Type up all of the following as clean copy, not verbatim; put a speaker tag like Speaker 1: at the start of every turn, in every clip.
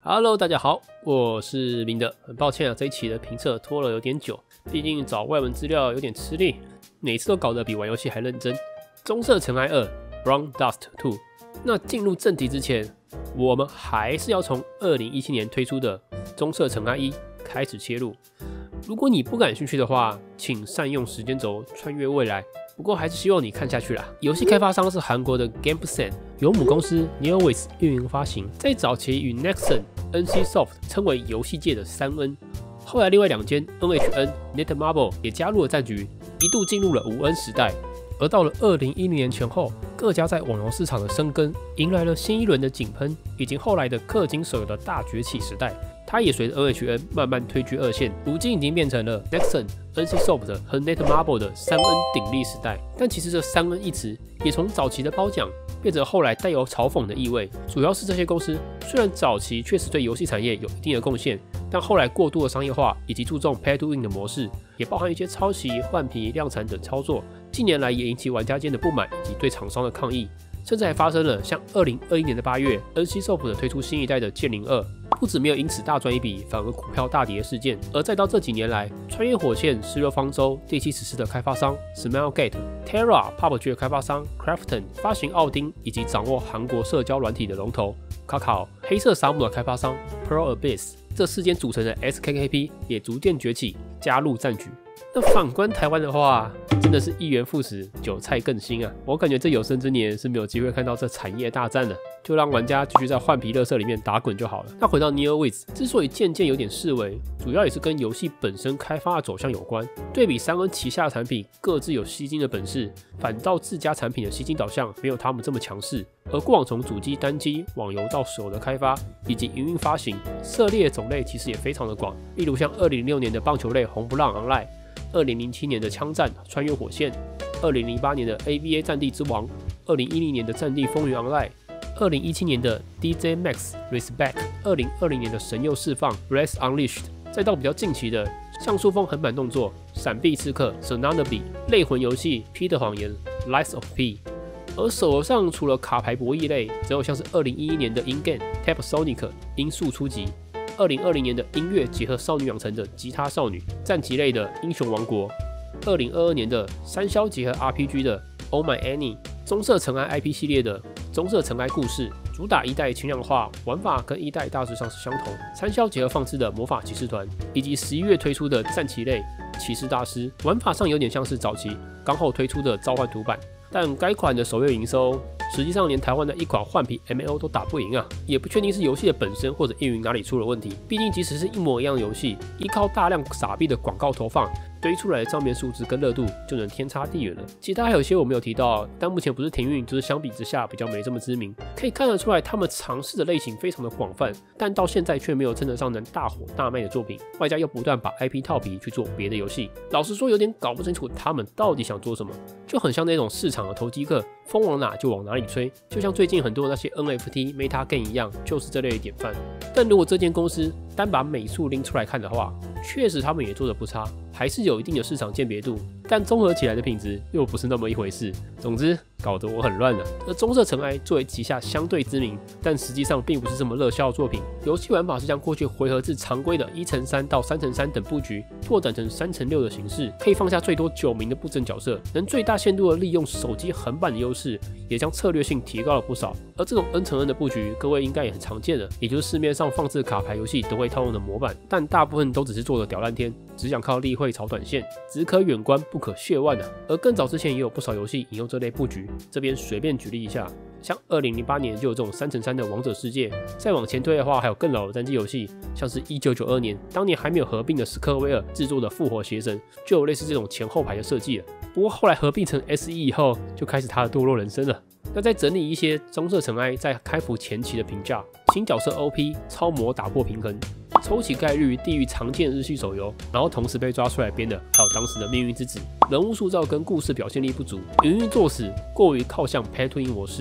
Speaker 1: Hello， 大家好，我是明德。很抱歉啊，这一期的评测拖了有点久，毕竟找外文资料有点吃力，每次都搞得比玩游戏还认真。棕色尘埃2 Brown Dust 2。那进入正题之前，我们还是要从2017年推出的棕色尘埃1开始切入。如果你不感兴趣的话，请善用时间轴穿越未来。不过还是希望你看下去啦。游戏开发商是韩国的 GameSend， 由母公司 Neowiz 运营发行。在早期与 Nexon、NCSoft 称为游戏界的3N， 后来另外2间 NHN、Netmarble 也加入了战局，一度进入了5N 时代。而到了2010年前后，各家在网游市场的深耕，迎来了新一轮的井喷，以及后来的氪金手游的大崛起时代。它也随着 NHN 慢慢退居2线，如今已经变成了 Nexon、NCSoft 和 Netmarble 的3N 鼎立时代。但其实这3N 一词也从早期的褒奖变成后来带有嘲讽的意味，主要是这些公司虽然早期确实对游戏产业有一定的贡献，但后来过度的商业化以及注重 Pay to Win 的模式，也包含一些抄袭、换皮、量产等操作，近年来也引起玩家间的不满以及对厂商的抗议。甚至还发生了像2021年的8月 ，NCSoft 推出新一代的剑灵2，不止没有因此大赚一笔，反而股票大跌的事件。而再到这几年来，穿越火线、失落方舟、第7史诗的开发商 Smilegate、Terra、PUBG 的开发商 Krafton、发行奥丁以及掌握韩国社交软体的龙头 Kakao、黑色沙漠的开发商 Pearl Abyss， 这4间组成的 SKKP 也逐渐崛起，加入战局。那反观台湾的话，真的是一元复始，韭菜更新啊！我感觉这有生之年是没有机会看到这产业大战的，就让玩家继续在换皮垃圾里面打滚就好了。那回到 Neowiz， 之所以渐渐有点式微，主要也是跟游戏本身开发的走向有关。对比3N旗下的产品各自有吸金的本事，反倒自家产品的吸金导向没有他们这么强势。而过往从主机、单机、网游到手游的开发以及营运发行，涉猎种类其实也非常的广。例如像2006年的棒球类红不让 Online。2007年的枪战穿越火线，2008年的 AVA 战地之王，2010年的战地风云 Online，2017年的 DJ Max Respect，2020年的神佑释放 Breath Unleashed， 再到比较近期的像素风横版动作闪避刺客 Sonanabe， 类魂游戏 P 的谎言 Lies of P。而手游上除了卡牌博弈类，只有像是2011年的 In-Game Tap Sonic 音速初级。2020年的音乐结合少女养成的吉他少女，战棋类的英雄王国，2022年的三消结合 RPG 的 Oh My Annie， 棕色尘埃 IP 系列的棕色尘埃故事，主打1代轻量化，玩法跟1代大致上是相同，三消结合放置的魔法骑士团，以及11月推出的战棋类骑士大师，玩法上有点像是早期刚后推出的召唤图版，但该款的首月营收实际上连台湾的一款换皮 ML 都打不赢啊，也不确定是游戏的本身或者运营哪里出了问题。毕竟即使是一模一样的游戏，依靠大量傻逼的广告投放堆出来的账面数字跟热度就能天差地远了。其他还有一些我没有提到，但目前不是停运，就是相比之下比较没这么知名。可以看得出来，他们尝试的类型非常的广泛，但到现在却没有称得上能大火大卖的作品。外加又不断把 IP 套皮去做别的游戏，老实说有点搞不清楚他们到底想做什么，就很像那种市场的投机客，风往哪就往哪里吹。就像最近很多那些 NFT、Meta Game 一样，就是这类的典范。但如果这间公司单把美术拎出来看的话，确实他们也做得不差，还是有一定的市场鉴别度，但综合起来的品质又不是那么一回事。总之，搞得我很乱了。而棕色尘埃作为旗下相对知名，但实际上并不是这么热销的作品。游戏玩法是将过去回合制常规的1×3到3×3等布局拓展成3×6的形式，可以放下最多9名的布阵角色，能最大限度的利用手机横版的优势，也将策略性提高了不少。而这种 N×N 的布局，各位应该也很常见的，也就是市面上放置卡牌游戏都会套用的模板，但大部分都只是做的屌烂天，只想靠例会炒短线，只可远观不可亵玩啊。而更早之前也有不少游戏引用这类布局，这边随便举例一下，像2008年就有这种3×3的王者世界，再往前推的话，还有更老的单机游戏，像是1992年当年还没有合并的史克威尔制作的复活邪神，就有类似这种前后排的设计了。不过后来合并成 SE 以后，就开始他的堕落人生了。那再整理一些棕色尘埃在开服前期的评价，新角色 OP 超模打破平衡，抽起概率低于常见日系手游，然后同时被抓出来编的还有当时的命运之子，人物塑造跟故事表现力不足，营运作死，过于靠向 Pay to Win 模式，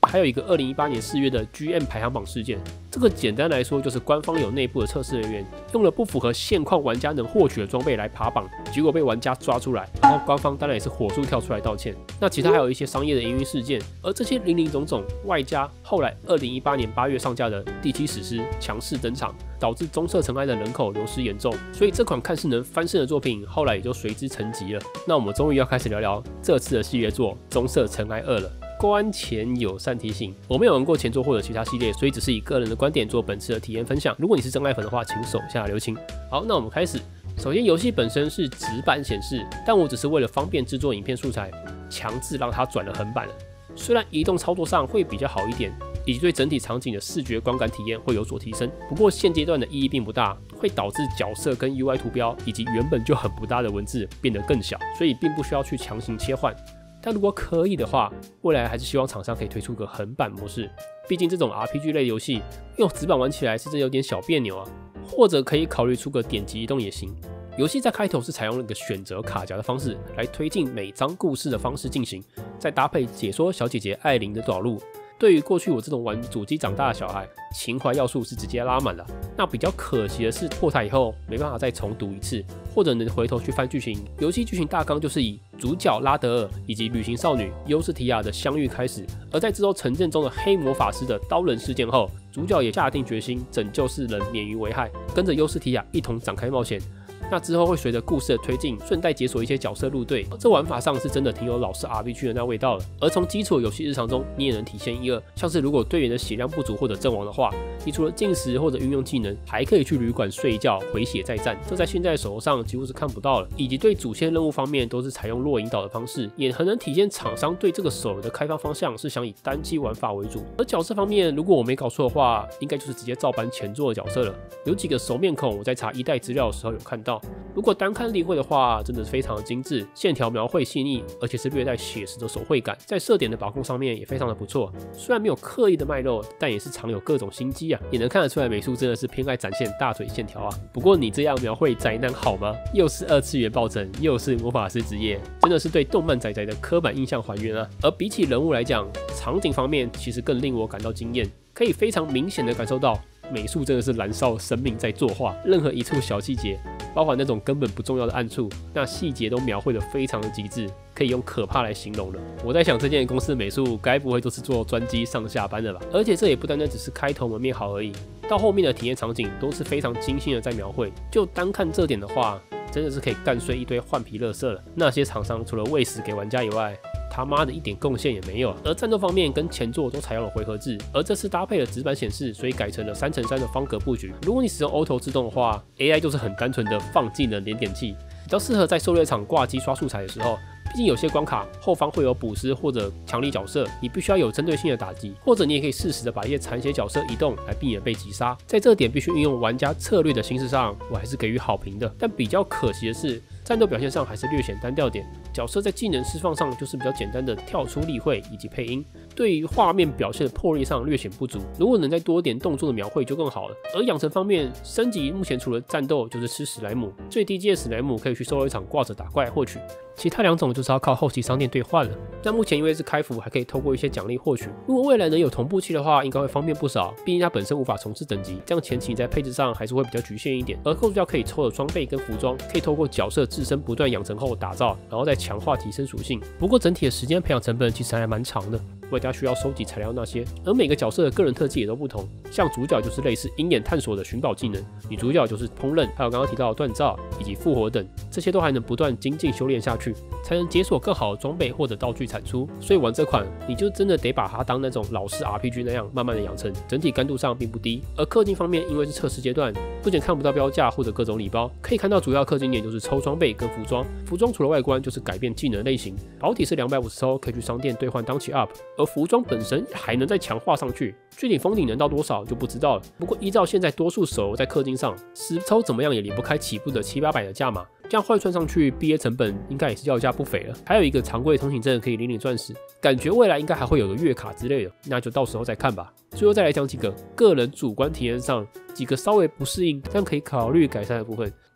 Speaker 1: 还有一个2018年4月的 GM 排行榜事件。这个简单来说就是官方有内部的测试人员用了不符合现况玩家能获取的装备来爬榜，结果被玩家抓出来，然后官方当然也是火速跳出来道歉。那其他还有一些商业的营运事件，而这些林林总总，外加后来2018年8月上架的第7史诗强势登场，导致棕色尘埃的人口流失严重，所以这款看似能翻身的作品，后来也就随之沉寂了。那我们终于要开始聊聊这次的系列作《棕色尘埃2》了。关前友善提醒，我没有玩过前作或者其他系列，所以只是以个人的观点做本次的体验分享。如果你是真爱粉的话，请手下留情。好，那我们开始。首先，游戏本身是直版显示，但我只是为了方便制作影片素材，强制让它转了横版了。虽然移动操作上会比较好一点，以及对整体场景的视觉观感体验会有所提升，不过现阶段的意义并不大，会导致角色跟 UI 图标以及原本就很不搭的文字变得更小，所以并不需要去强行切换。但如果可以的话，未来还是希望厂商可以推出个横版模式，毕竟这种 RPG 类游戏用直板玩起来是真的有点小别扭啊。或者可以考虑出个点击移动也行。游戏在开头是采用了一个选择卡夹的方式来推进每章故事的方式进行，再搭配解说小姐姐艾琳的导入。对于过去我这种玩主机长大的小孩，情怀要素是直接拉满了。那比较可惜的是，破台以后没办法再重读一次，或者能回头去翻剧情。游戏剧情大纲就是以主角拉德尔以及旅行少女优斯提亚的相遇开始，而在之后城镇中的黑魔法师的刀人事件后，主角也下定决心拯救世人免于危害，跟着优斯提亚一同展开冒险。那之后会随着故事的推进，顺带解锁一些角色入队，这玩法上是真的挺有老式 RPG 的那味道了。而从基础的游戏日常中，你也能体现一二，像是如果队员的血量不足或者阵亡的话，你除了进食或者运用技能，还可以去旅馆睡一觉，回血再战，这在现在手游上几乎是看不到了。以及对主线任务方面，都是采用弱引导的方式，也很能体现厂商对这个手游的开发方向是想以单机玩法为主。而角色方面，如果我没搞错的话，应该就是直接照搬前作的角色了。有几个熟面孔，我在查一代资料的时候有看到。如果单看例会的话，真的是非常的精致，线条描绘细腻，而且是略带写实的手绘感，在色点的把控上面也非常的不错。虽然没有刻意的卖肉，但也是常有各种心机啊，也能看得出来美术真的是偏爱展现大腿线条啊。不过你这样描绘宅男好吗？又是2次元暴政，又是魔法师职业，真的是对动漫宅宅的刻板印象还原啊。而比起人物来讲，场景方面其实更令我感到惊艳，可以非常明显的感受到美术真的是燃烧生命在作画，任何一处小细节，包含那种根本不重要的暗处，那细节都描绘得非常的极致，可以用可怕来形容了。我在想这间公司的美术该不会都是做专机上下班的吧？而且这也不单单只是开头门面好而已，到后面的体验场景都是非常精心的在描绘。就单看这点的话，真的是可以干碎一堆换皮垃圾了。那些厂商除了喂食给玩家以外，他妈的一点贡献也没有啊。而战斗方面跟前作都采用了回合制，而这次搭配了直板显示，所以改成了3×3的方格布局。如果你使用 Auto 自动的话 ，AI 就是很单纯的放技能连点器，比较适合在狩猎场挂机刷素材的时候。毕竟有些关卡后方会有捕食或者强力角色，你必须要有针对性的打击，或者你也可以适时的把一些残血角色移动来避免被击杀。在这点必须运用玩家策略的形式上，我还是给予好评的。但比较可惜的是，战斗表现上还是略显单调点，角色在技能释放上就是比较简单的跳出例会以及配音，对于画面表现的魄力上略显不足。如果能再多点动作的描绘就更好了。而养成方面，升级目前除了战斗就是吃史莱姆，最低阶的史莱姆可以去狩猎场挂着打怪获取，其他2种就是要靠后期商店兑换了。但目前因为是开服，还可以透过一些奖励获取。如果未来能有同步器的话，应该会方便不少。毕竟它本身无法重置等级，这样前期在配置上还是会比较局限一点。而后续可以抽的装备跟服装，可以透过角色自身不断养成后打造，然后再强化提升属性。不过整体的时间培养成本其实还蛮长的，外加需要收集材料那些。而每个角色的个人特技也都不同，像主角就是类似鹰眼探索的寻宝技能，女主角就是烹饪，还有刚刚提到的锻造以及复活等，这些都还能不断精进修炼下去，才能解锁更好的装备或者道具产出。所以玩这款你就真的得把它当那种老式 RPG 那样慢慢的养成，整体干度上并不低。而氪金方面，因为是测试阶段，不仅看不到标价或者各种礼包，可以看到主要氪金点就是抽装备跟服装。服装除了外观就是改变技能类型，保体是250抽，可以去商店兑换当期 up， 而服装本身还能再强化上去。具体封顶能到多少就不知道了。不过依照现在多数手游在氪金上10抽怎么样也离不开起步的700-800的价码，这样换算上去毕业成本应该也是要价不菲了。还有一个常规通行证可以领钻石，感觉未来应该还会有个月卡之类的，那就到时候再看吧。最后再来讲几个个人主观体验上几个稍微不适应但可以考虑改善的部分。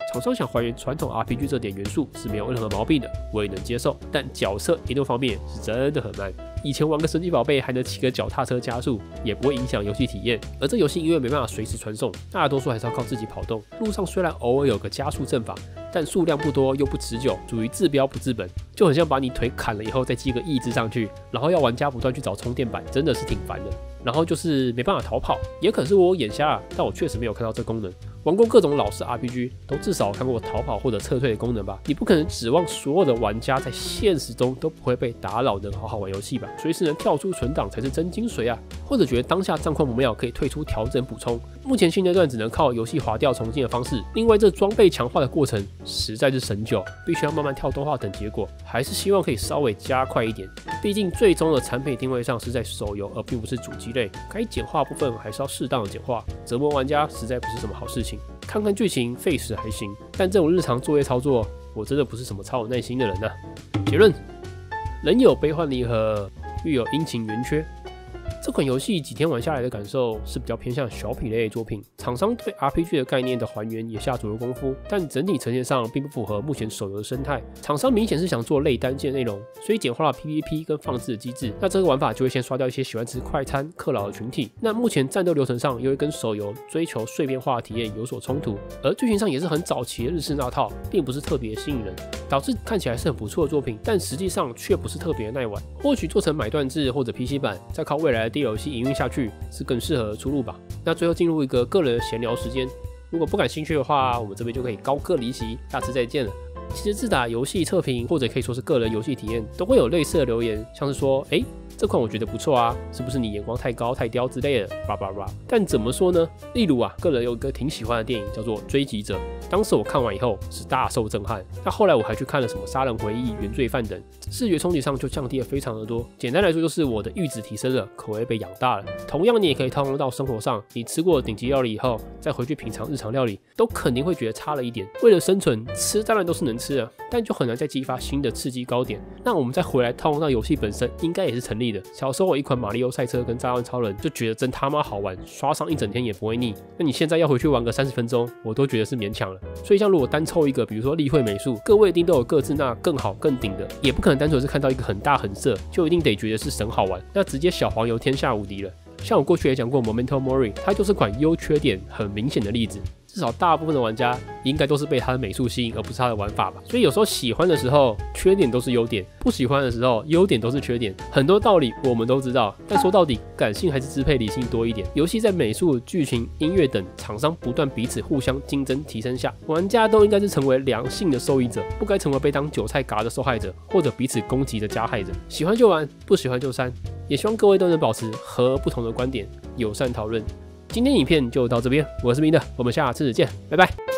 Speaker 1: 厂商想还原传统 RPG 这点元素是没有任何毛病的，我也能接受。但角色移动方面是真的很慢。以前玩个神奇宝贝还能骑个脚踏车加速，也不会影响游戏体验。而这游戏因为没办法随时传送，大多数还是要靠自己跑动。路上虽然偶尔有个加速阵法，但数量不多又不持久，属于治标不治本，就很像把你腿砍了以后再系个义肢上去，然后要玩家不断去找充电板，真的是挺烦的。然后就是没办法逃跑，也可能是我眼瞎了，但我确实没有看到这功能。玩过各种老式 RPG， 都至少看过逃跑或者撤退的功能吧？你不可能指望所有的玩家在现实中都不会被打扰的好好玩游戏吧？随时能跳出存档才是真精髓啊！或者觉得当下战况不妙，可以退出调整补充。目前现阶段只能靠游戏滑掉重进的方式。另外，这装备强化的过程实在是神久，必须要慢慢跳动画等结果，还是希望可以稍微加快一点。毕竟最终的产品定位上是在手游，而并不是主机类，该简化部分还是要适当的简化，折磨玩家实在不是什么好事情。看看剧情费时还行，但这种日常作业操作，我真的不是什么超有耐心的人啊。结论：人有悲欢离合，欲有阴晴圆缺。这款游戏几天玩下来的感受是比较偏向小品类的作品，厂商对 RPG 的概念的还原也下足了功夫，但整体呈现上并不符合目前手游的生态。厂商明显是想做类单件内容，所以简化了 PVP 跟放置的机制。那这个玩法就会先刷掉一些喜欢吃快餐、克劳的群体。那目前战斗流程上又会跟手游追求碎片化的体验有所冲突，而剧情上也是很早期的日式那套，并不是特别吸引人，导致看起来是很不错的作品，但实际上却不是特别耐玩。或许做成买断制或者 PC 版，再靠未来的DLC营运下去是更适合的出路吧。那最后进入一个个人的闲聊时间，如果不感兴趣的话，我们这边就可以高歌离席，下次再见了。其实自打游戏测评或者可以说是个人游戏体验，都会有类似的留言，像是说，这款我觉得不错啊，是不是你眼光太高太刁之类的，叭叭叭。但怎么说呢？例如啊，个人有一个挺喜欢的电影叫做《追击者》，当时我看完以后是大受震撼。那后来我还去看了什么《杀人回忆》《原罪犯》等，视觉冲击上就降低了非常的多。简单来说，就是我的阈值提升了，口味被养大了。同样，你也可以套用到生活上，你吃过顶级料理以后，再回去品尝日常料理，都肯定会觉得差了一点。为了生存，吃当然都是能吃的，但就很难再激发新的刺激高点。那我们再回来套用到游戏本身，应该也是成立的。小时候我一款马里奥赛车跟炸弹超人就觉得真他妈好玩，刷上一整天也不会腻。那你现在要回去玩个30分钟，我都觉得是勉强了。所以像如果单抽一个，比如说立绘美术，各位一定都有各自那更好更顶的，也不可能单纯是看到一个很大很色，就一定得觉得是神好玩，那直接小黄油天下无敌了。像我过去也讲过 Memento Mori， 它就是款优缺点很明显的例子。至少大部分的玩家应该都是被它的美术吸引，而不是它的玩法吧。所以有时候喜欢的时候，缺点都是优点；不喜欢的时候，优点都是缺点。很多道理我们都知道，但说到底，感性还是支配理性多一点。游戏在美术、剧情、音乐等厂商不断彼此互相竞争提升下，玩家都应该是成为良性的受益者，不该成为被当韭菜嘎的受害者，或者彼此攻击的加害者。喜欢就玩，不喜欢就删。也希望各位都能保持和而不同的观点，友善讨论。今天影片就到这边，我是明的，我们下次见，拜拜。